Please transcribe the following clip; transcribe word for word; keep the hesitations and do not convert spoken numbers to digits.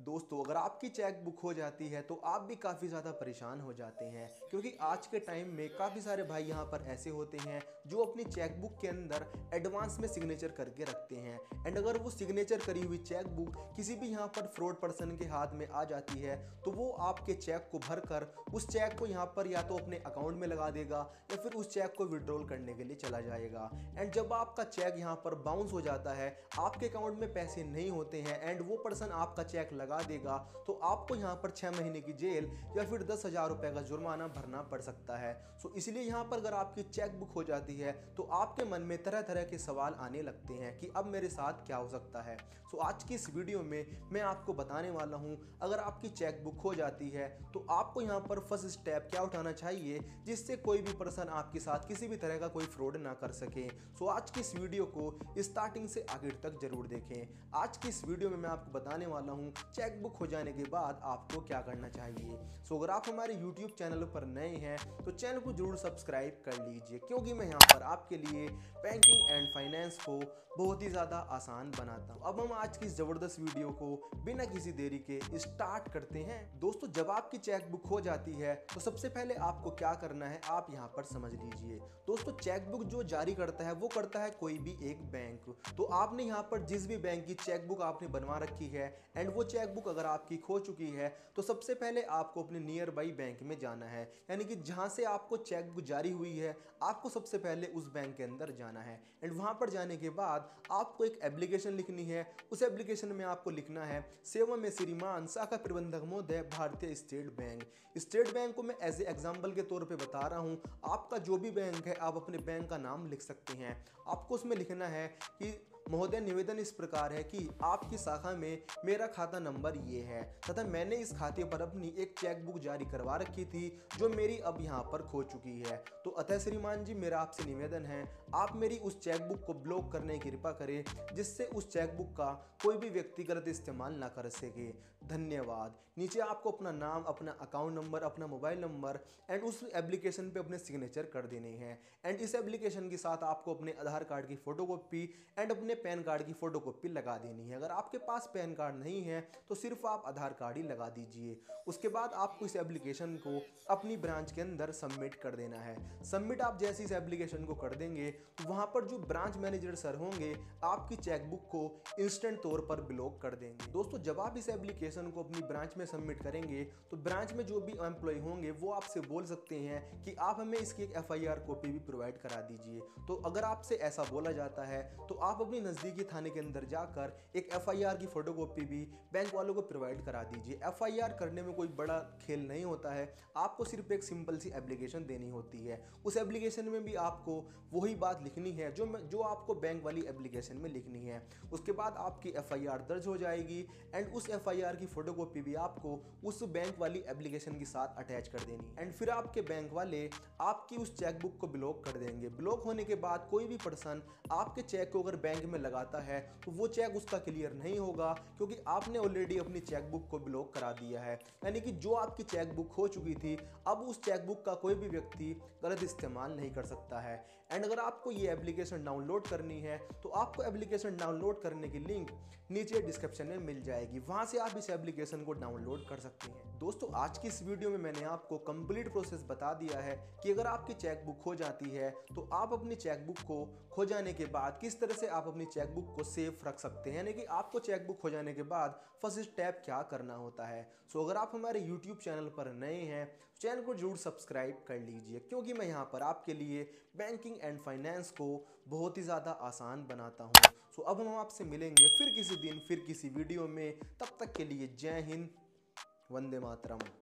दोस्तों, अगर आपकी चेक बुक खो जाती है तो आप भी काफ़ी ज़्यादा परेशान हो जाते हैं, क्योंकि आज के टाइम में काफ़ी सारे भाई यहाँ पर ऐसे होते हैं जो अपनी चेक बुक के अंदर एडवांस में सिग्नेचर करके रखते हैं। एंड अगर वो सिग्नेचर करी हुई चेक बुक किसी भी यहाँ पर फ्रॉड पर्सन के हाथ में आ जाती है तो वो आपके चेक को भरकर उस चेक को यहाँ पर या तो अपने अकाउंट में लगा देगा या फिर उस चेक को विड्रॉल करने के लिए चला जाएगा। एंड जब आपका चेक यहाँ पर बाउंस हो जाता है, आपके अकाउंट में पैसे नहीं होते हैं एंड वो पर्सन आपका चेक लगा देगा, तो आपको यहाँ पर छह महीने की जेल या फिर दस हजार रुपए का जुर्माना भरना पड़ सकता है। सो इसलिए यहाँ पर अगर आपकी चेक बुक हो जाती है तो आपके मन में तरह तरह के सवाल आने लगते हैं कि अब मेरे साथ क्या हो सकता है। सो आज की इस वीडियो में मैं आपको बताने वाला हूँ, अगर आपकी चेक बुक हो जाती है तो आपको यहाँ पर फर्स्ट स्टेप क्या उठाना चाहिए जिससे कोई भी पर्सन आपके साथ किसी भी तरह का कोई फ्रॉड ना कर सके। सो आज की इस वीडियो को स्टार्टिंग से आखिर तक जरूर देखें। आज की इस वीडियो में मैं आपको बताने वाला हूँ चेक बुक हो जाने के बाद आपको क्या करना चाहिए। सो अगर आप हमारे यूट्यूब चैनल पर नए हैं तो चैनल को जरूर सब्सक्राइब कर लीजिए, क्योंकि मैं यहाँ पर आपके लिए बैंकिंग एंड फाइनेंस को बहुत ही ज़्यादा आसान बनाता हूँ। अब हम आज की इस ज़बरदस्त वीडियो को बिना किसी देरी के स्टार्ट करते हैं। दोस्तों, जब आपकी चेक बुक हो जाती है तो सबसे पहले आपको क्या करना है आप यहाँ पर समझ लीजिए। दोस्तों, चेक बुक जो जारी करता है वो करता है कोई भी एक बैंक। तो आपने यहाँ पर जिस भी बैंक की चेक बुक आपने बनवा रखी है एंड वो चेक बुक अगर आपकी खो चुकी है तो सबसे पहले आपको अपने नियर बाई बैंक में जाना है, यानी कि जहाँ से आपको चेक बुक जारी हुई है आपको सबसे पहले उस बैंक के अंदर जाना है। एंड वहाँ पर जाने के बाद आपको एक एप्लीकेशन लिखनी है। उस एप्लीकेशन में आपको लिखना है सेवा में श्रीमान शाखा प्रबंधक महोदय भारतीय स्टेट बैंक। स्टेट बैंक को मैं एज ए एग्जाम्पल के तौर पे बता रहा हूँ, आपका जो भी बैंक है आप अपने बैंक का नाम लिख सकते हैं। आपको उसमें लिखना है कि महोदय निवेदन इस प्रकार है कि आपकी शाखा में मेरा खाता नंबर ये है तथा मैंने इस खाते पर अपनी एक चेक बुक जारी करवा रखी थी जो मेरी अब यहाँ पर खो चुकी है। तो अतः श्रीमान जी, मेरा आपसे निवेदन है आप मेरी उस चेक बुक को ब्लॉक करने की कृपा करें जिससे उस चेक बुक का कोई भी व्यक्ति गलत इस्तेमाल ना कर सके। धन्यवाद। नीचे आपको अपना नाम, अपना अकाउंट नंबर, अपना मोबाइल नंबर एंड उस एप्लीकेशन पे अपने सिग्नेचर कर देने हैं। एंड इस एप्लीकेशन के साथ आपको अपने आधार कार्ड की फोटोकॉपी एंड अपने पैन कार्ड की फोटोकॉपी लगा देनी है। अगर आपके पास पैन कार्ड नहीं है तो सिर्फ आप आधार कार्ड ही लगा दीजिए। उसके बाद आपको इस एप्लीकेशन को अपनी ब्रांच के अंदर सबमिट कर देना है। सबमिट आप जैसे इस एप्लीकेशन को कर देंगे तो वहां पर जो ब्रांच मैनेजर सर होंगे आपकी चेक बुक को इंस्टेंट तौर पर ब्लॉक कर देंगे। दोस्तों, जब आप इस एप्लीकेशन को अपनी ब्रांच में सबमिट करेंगे तो ब्रांच में जो भी एम्प्लॉय होंगे वो आपसे बोल सकते हैं कि आप हमें इसकी एक एफ आई आर कॉपी भी प्रोवाइड करा दीजिए। तो अगर आपसे ऐसा बोला जाता है तो आप अपनी नज़दीकी थाने के अंदर जाकर एक एफ आई आर की फोटोकॉपी भी बैंक वालों को प्रोवाइड करा दीजिए। एफ आई आर करने में कोई बड़ा खेल नहीं होता है, आपको सिर्फ एक सिंपल सी एप्लीकेशन देनी होती है। उस एप्लीकेशन में भी आपको वही बात लिखनी है जो जो आपको बैंक वाली एप्लीकेशन में लिखनी है। उसके बाद आपकी एफ आई आर दर्ज हो जाएगी एंड उस एफ आई आर की फोटोकॉपी भी आपको उस बैंक वाली एप्लीकेशन के साथ अटैच कर देनी एंड फिर आपके बैंक वाले आपकी उस चेक बुक को ब्लॉक कर देंगे। ब्लॉक होने के बाद कोई भी पर्सन आपके चेक को अगर बैंक में लगाता है तो वो चेक उसका क्लियर नहीं होगा, क्योंकि आपने ऑलरेडी अपनी चेक बुक को ब्लॉक करा दिया है। यानी कि जो आपकी चेक बुक हो चुकी थी अब उस चेक बुक का कोई भी व्यक्ति गलत इस्तेमाल नहीं कर सकता है। एंड अगर आपको ये एप्लीकेशन डाउनलोड करनी है तो आपको एप्लीकेशन डाउनलोड करने की लिंक नीचे डिस्क्रिप्शन में मिल जाएगी, वहां से आप इस एप्लीकेशन को डाउनलोड कर सकते हैं। दोस्तों, आज की इस वीडियो में मैंने आपको कंप्लीट प्रोसेस बता दिया है कि अगर आपकी चेक बुक खो जाती है तो आप अपनी चेक बुक को खो जाने के बाद किस तरह से आप अपनी चेक बुक को सेफ रख सकते हैं, यानी कि आपको चेक बुक खो जाने के बाद फर्स्ट स्टेप क्या करना होता है। सो अगर आप हमारे यूट्यूब चैनल पर नए हैं चैनल को जरूर सब्सक्राइब कर लीजिए, क्योंकि मैं यहाँ पर आपके लिए बैंकिंग एंड फाइनेंस को बहुत ही ज़्यादा आसान बनाता हूँ। सो अब हम आपसे मिलेंगे फिर किसी दिन फिर किसी वीडियो में। तब तक के लिए जय हिंद, वंदे मातरम।